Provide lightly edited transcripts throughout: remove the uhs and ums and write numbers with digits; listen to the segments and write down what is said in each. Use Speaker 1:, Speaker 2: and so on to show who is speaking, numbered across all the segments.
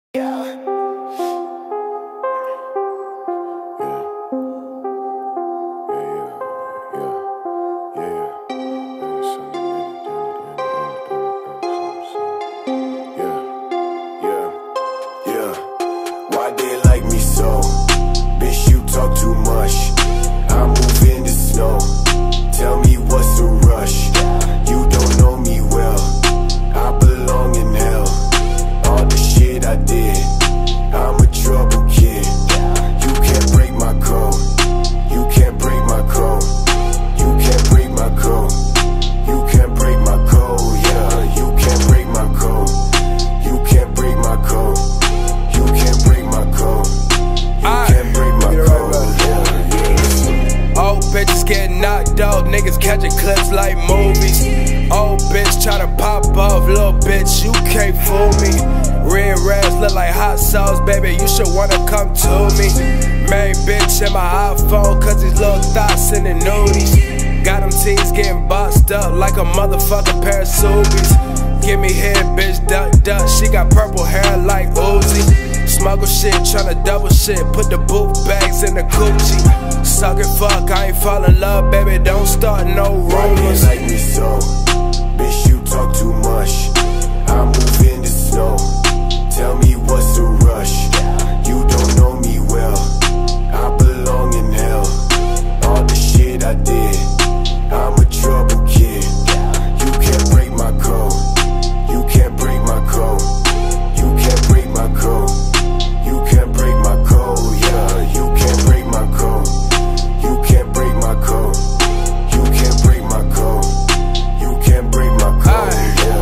Speaker 1: Yeah.
Speaker 2: Why they like me so? Bitch, you talk too much. I move in the snow. Tell me what's the rush? You don't know me well. I belong in hell. All the shit I did, I'm a trouble kid. You can't break my code. You can't break my code. You can't break my code. You can't break my code. Yeah, you can't break my code. You can't break my code. You can't break my code. You can't break my code.
Speaker 3: Old bitches getting knocked off, niggas catching clips like movies. Old bitch tryna pop off, little bitch, you can't fool me. Red rags look like hot sauce, baby, you should wanna come to me. Main bitch in my iPhone, cause these little thoughts in the nudies. Got them tees getting boxed up like a motherfucking pair of Subies. Give me head, bitch, duck, duck, she got purple hair like Uzi. Smuggle shit, tryna double shit, put the boot bags in the coochie. Suck it, fuck, I ain't fall in love, baby, don't start no rumors.
Speaker 2: Why you like me so? Bitch, you talk too much. I move in the snow. Tell me what's the rush? You don't know me well. I belong in hell. All the shit I did, I'm a trouble kid. You can't break my code. You can't break my code. You can't break my code. You can't break my code. Yeah, you can't break my code. You can't break my code. You can't break my code. You can't break my code.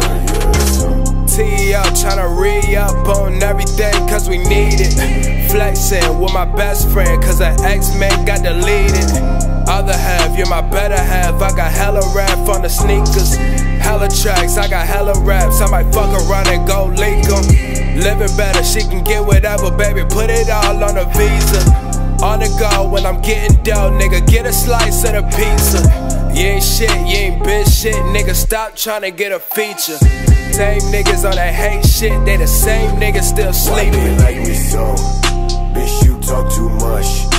Speaker 3: T.E.O. tryna re-up on everything cause we need it. Flexing with my best friend cause her ex-man got deleted. Other half, you're my better half. I got hella rap on the sneakers. Hella tracks, I got hella raps. I might fuck around and go leak them. Living better, she can get whatever, baby. Put it all on a visa. On the go when I'm getting dough, nigga, get a slice of the pizza. You ain't shit, you ain't bitch shit, nigga, stop tryna get a feature. Same niggas on that hate shit, they the same niggas still sleeping.
Speaker 2: Why they like me so? Bitch, you talk too much.